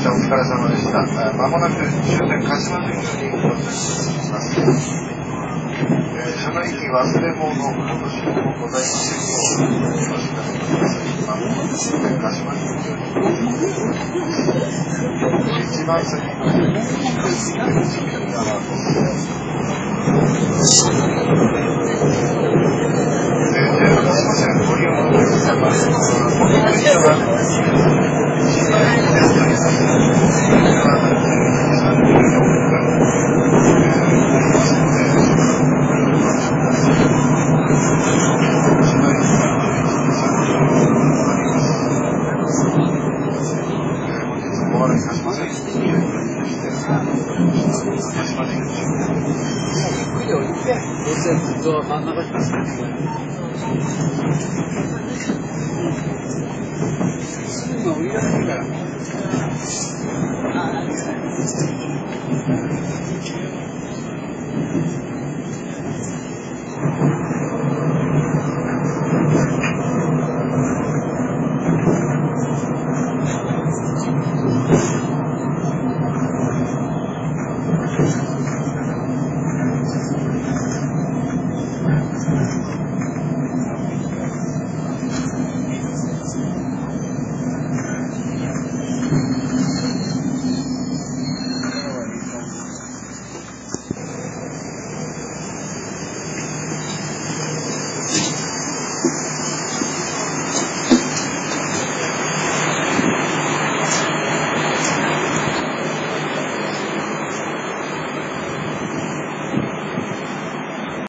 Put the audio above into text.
お疲れ様でした。まもなく終点鹿島神宮に到着します。車内に忘れ物、落とし物ございませんようお知らせください。まもなく終点鹿島神宮に一番先の入り口がアラートすいません、ご利用のお客様、お客様、真ん中にますね。すぐ降りられるから。